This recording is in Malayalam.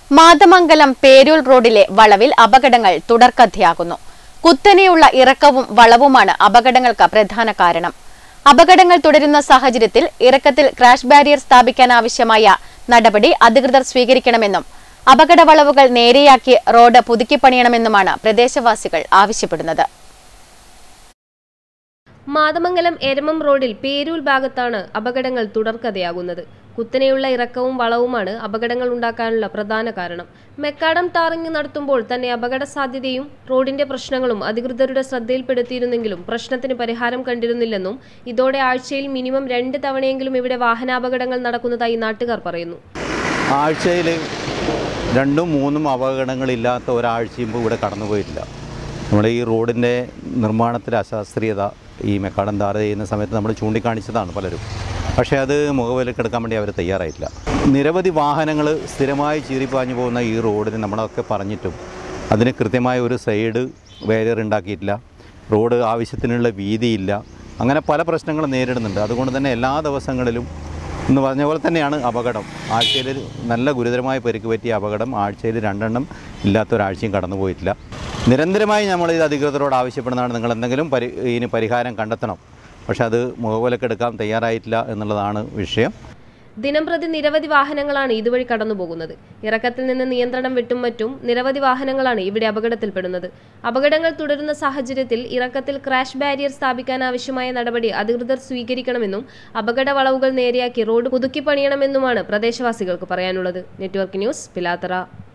മാതമംഗലം പേരൂർ റോഡിലെ വളവിൽ അപകടങ്ങൾ തുടർക്കഥയാകുന്നു. കുത്തനെയുള്ള ഇറക്കവും വളവുമാണ് അപകടങ്ങൾക്ക് പ്രധാന കാരണം. അപകടങ്ങൾ തുടരുന്ന സാഹചര്യത്തിൽ ഇറക്കത്തിൽ ക്രാഷ് ബാരിയർ സ്ഥാപിക്കാനാവശ്യമായ നടപടി അധികൃതർ സ്വീകരിക്കണമെന്നും അപകട വളവുകൾ നേരെയാക്കി റോഡ് പുതുക്കിപ്പണിയണമെന്നുമാണ് പ്രദേശവാസികൾ ആവശ്യപ്പെടുന്നത്. മാതമംഗലം എരമം റോഡിൽ പേരൂർ ഭാഗത്താണ് അപകടങ്ങൾ തുടർക്കഥയാകുന്നത്. കുത്തനെയുള്ള ഇറക്കവും വളവുമാണ് അപകടങ്ങൾ ഉണ്ടാക്കാനുള്ള പ്രധാന കാരണം. മെക്കാഡം ടാറിംഗ് നടത്തുമ്പോൾ തന്നെ അപകട സാധ്യതയും റോഡിന്റെ പ്രശ്നങ്ങളും അധികൃതരുടെ ശ്രദ്ധയിൽപ്പെടുത്തിയിരുന്നെങ്കിലും പ്രശ്നത്തിന് പരിഹാരം കണ്ടിരുന്നില്ലെന്നും ഇതോടെ ആഴ്ചയിൽ മിനിമം 2 തവണയെങ്കിലും ഇവിടെ വാഹനാപകടങ്ങൾ നടക്കുന്നതായി നാട്ടുകാർ പറയുന്നു. ആഴ്ചയിൽ 2-3 അപകടങ്ങളില്ലാത്ത ഒരാഴ്ചയും ഇവിടെ കടന്നുപോയിട്ടില്ല. നമ്മുടെ ഈ റോഡിൻ്റെ നിർമ്മാണത്തിലെ അശാസ്ത്രീയത ഈ മെക്കാഡം ടാർ ചെയ്യുന്ന സമയത്ത് നമ്മൾ ചൂണ്ടിക്കാണിച്ചതാണ് പലരും. പക്ഷേ അത് മുഖവിലക്കെടുക്കാൻ വേണ്ടി അവർ തയ്യാറായിട്ടില്ല. നിരവധി വാഹനങ്ങൾ സ്ഥിരമായി ചീറിപ്പാഞ്ഞു പോകുന്ന ഈ റോഡിന് നമ്മളൊക്കെ പറഞ്ഞിട്ടും അതിന് കൃത്യമായ ഒരു സൈഡ് ബാരിയർ ഉണ്ടാക്കിയിട്ടില്ല. റോഡ് ആവശ്യത്തിനുള്ള വീതിയില്ല. അങ്ങനെ പല പ്രശ്നങ്ങളും നേരിടുന്നുണ്ട്. അതുകൊണ്ട് തന്നെ എല്ലാ ദിവസങ്ങളിലും എന്ന് പറഞ്ഞ പോലെ തന്നെയാണ് അപകടം. ആഴ്ചയിൽ നല്ല ഗുരുതരമായ പരിക്ക് പറ്റിയ അപകടം ആഴ്ചയിൽ 2 എണ്ണം ഇല്ലാത്തൊരാഴ്ചയും കടന്നുപോയിട്ടില്ല. നിരന്തരമായി നമ്മൾ ഇത് അധികൃതരോട് ആവശ്യപ്പെടുന്നതാണ്, നിങ്ങൾ എന്തെങ്കിലും ഇതിന് പരിഹാരം കണ്ടെത്തണം. പക്ഷെ അത് മുഖവിലക്കെടുക്കാൻ തയ്യാറായിട്ടില്ല എന്നുള്ളതാണ് വിഷയം. ദിനംപ്രതി നിരവധി വാഹനങ്ങളാണ് ഇതുവഴി കടന്നുപോകുന്നത്. ഇറക്കത്തിൽ നിന്ന് നിയന്ത്രണം വിട്ടും മറ്റും നിരവധി വാഹനങ്ങളാണ് ഇവിടെ അപകടത്തിൽപ്പെടുന്നത്. അപകടങ്ങൾ തുടരുന്ന സാഹചര്യത്തിൽ ഇറക്കത്തിൽ ക്രാഷ് ബാരിയർ സ്ഥാപിക്കാനാവശ്യമായ നടപടി അധികൃതർ സ്വീകരിക്കണമെന്നും അപകട വളവുകൾ നേരെയാക്കി റോഡ് പുതുക്കിപ്പണിയണമെന്നുമാണ് പ്രദേശവാസികൾക്ക് പറയാനുള്ളത്. Network news, Pilathara.